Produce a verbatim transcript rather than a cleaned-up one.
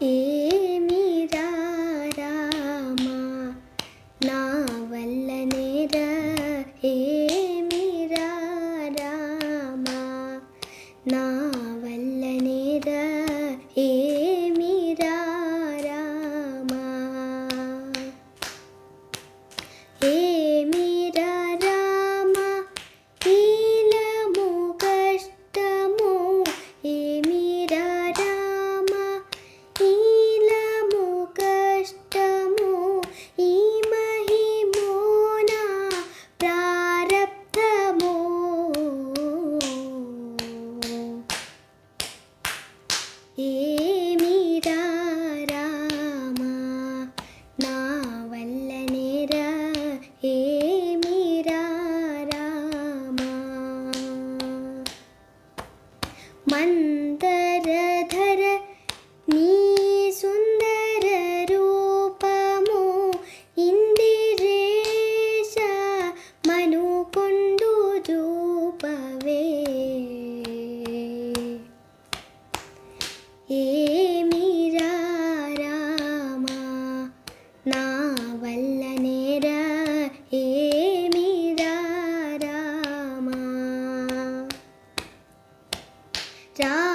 ఏమిరా రామా నా వల్లనేరా ఏమిరా రామా నా వల్లనేరా ఏమిరా రామా ఏమిరా రామా ఈలము కష్టము ఏమిరా రామా ఈలము కష్టము ఈ మహిమోన ప్రారబ్ధము ఏమిరా రామా నా వల్లనేరా ఏమిరా రామా మందరధర నీ సుందర రూపము ఇందిరేశ మనుకొండు చూపవే ఏమిరా రామా నా వల్లనేరా ఏమిరా రామా రా